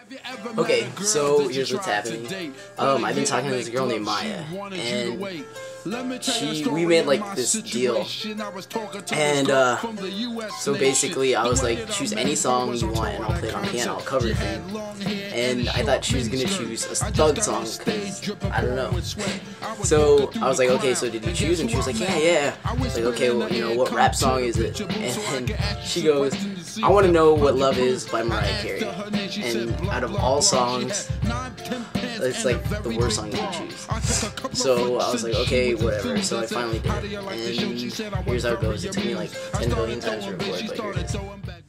Okay, so here's what's happening. I've been talking to this girl named Maya, and we made like this deal, and so basically I was like, choose any song you want and I'll play it on piano, I'll cover it for you. And I thought she was gonna choose a Thug song, because I don't know. So I was like, okay, so did you choose? And she was like, yeah. I was like, okay, well, you know, what rap song is it? And then she goes, I want to know what Love Is by Mariah Carey. And out of all songs, it's like the worst song you can choose. So I was like, okay, whatever. So I finally did it. And here's how it goes. It took me like 10 billion times to record, but here it is.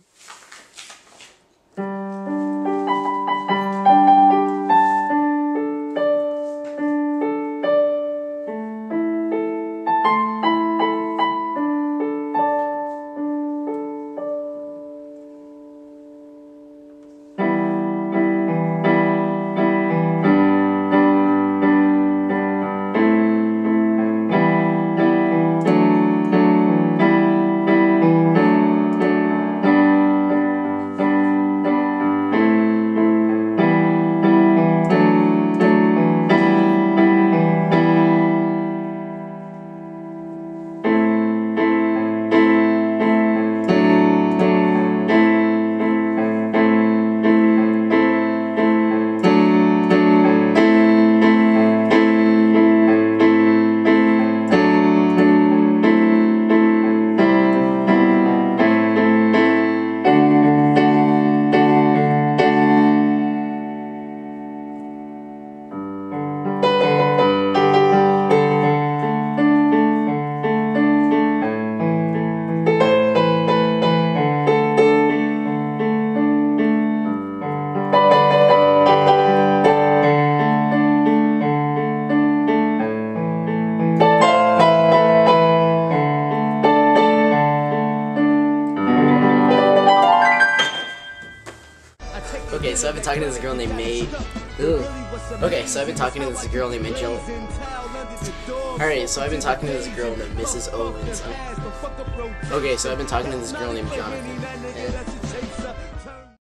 Okay, so I've been talking to this girl named May. Okay, so I've been talking to this girl named Angela. Alright, so I've been talking to this girl named Mrs. Owens. Okay, so I've been talking to this girl named Jonathan.